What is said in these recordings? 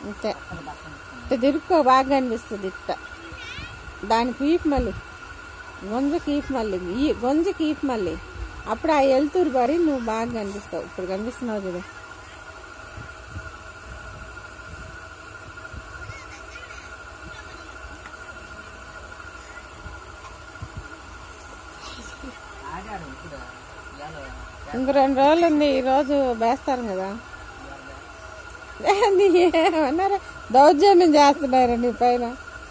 అంతే ఇట్లా తిరుక్కో బాగా కనిపిస్తుంది ఇట్ట దాని కీప్ మళ్ళీ గొంజ కీప్ మళ్ళీ ఈ గొంజ కీప్ మళ్ళీ అప్పుడు ఆ వెళ్తురు పడి నువ్వు బాగా కనిపిస్తావు. ఇప్పుడు కనిపిస్తున్నావు చూడు. ఇంక 2 రోజులు ఉంది. ఈరోజు వేస్తారు కదా. ఏమన్నారా దౌర్జన్యం చేస్తున్నారు నీ పైన.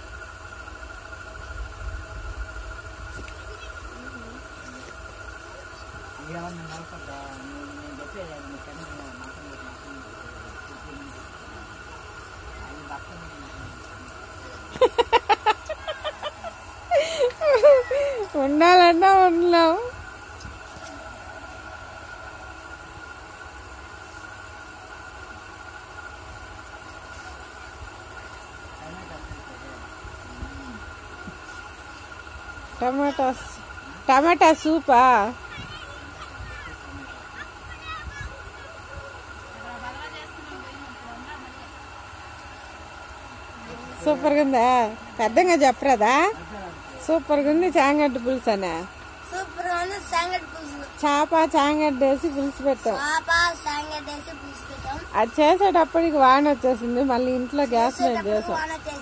ఉండాలన్నా ఉండలేము. టమాటా సూపా సూపర్గా ఉందా? పెద్దగా చెప్పరాదా? సూపర్గా ఉంది. చాంగడ్డ పులుసు అనే చేప చాంగడ్డ వేసి పులుసు పెట్టాం. అది చేసేటప్పటికి వాన వచ్చేసింది. మళ్ళీ ఇంట్లో గ్యాస్ మీద చేసాం.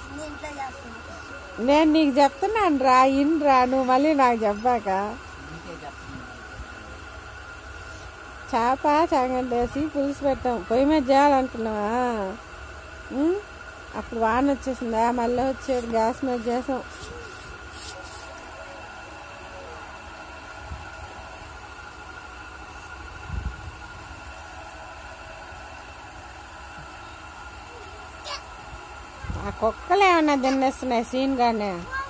నేను నీకు చెప్తున్నాను రా, ఇన్రా, నువ్వు మళ్ళీ నాకు చెప్పాక. చేప చాంగడ్డ వేసి పులుసు పెట్టాం. పొయ్యి మీద చేయాలనుకున్నావా? అప్పుడు వాన వచ్చేసిందా, మళ్ళీ వచ్చేది గ్యాస్ మీద చేసాం. ఆ కుక్కలు ఏమన్నా తినేస్తున్నాయి సీన్ గానే.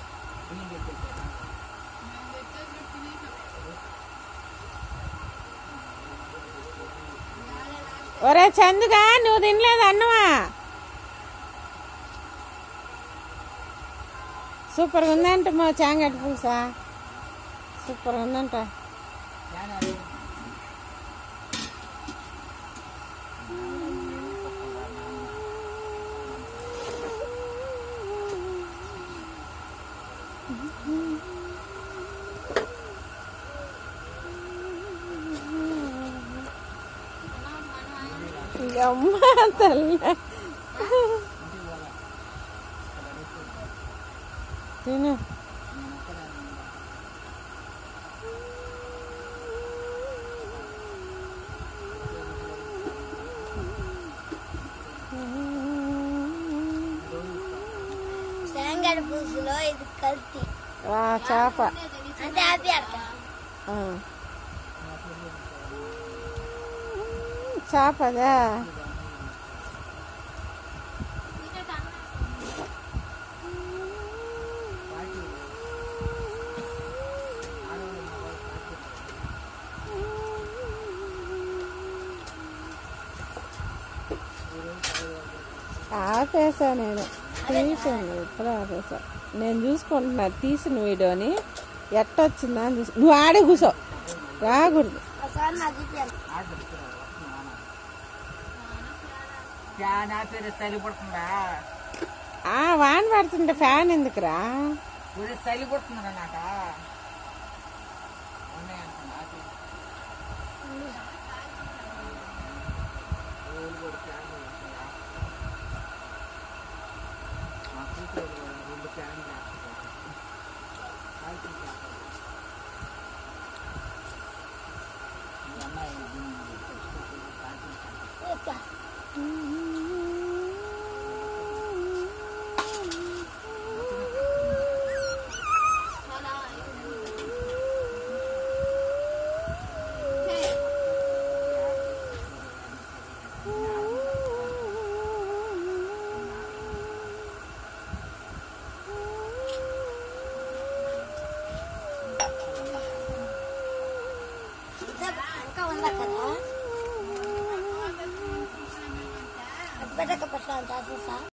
ఒరే చందుగా, నువ్వు తినలేదు అన్నమా? సూపర్గా ఉందంట మా చాంగడ్డ పులుసా. సూపర్గా ఉందంట. అమ్మ తల్లి తిను. చాంగడ్డ పులుసులో ఇది కల్తీ. చేప చేపదా? ఆపేసా నేను, తీసాను. ఇప్పుడు ఆపేసా. నేను చూసుకుంటున్నా తీసిన వీడియోని ఎట్టొచ్చిందా అని చూసి. నువ్వు ఆడే కూర్చో, రాకూడదు. వాన పడుతుంటే ఫ్యాన్ ఎందుకురా? చలి కొడుతుందా నాక? Beda ke pesantren susah.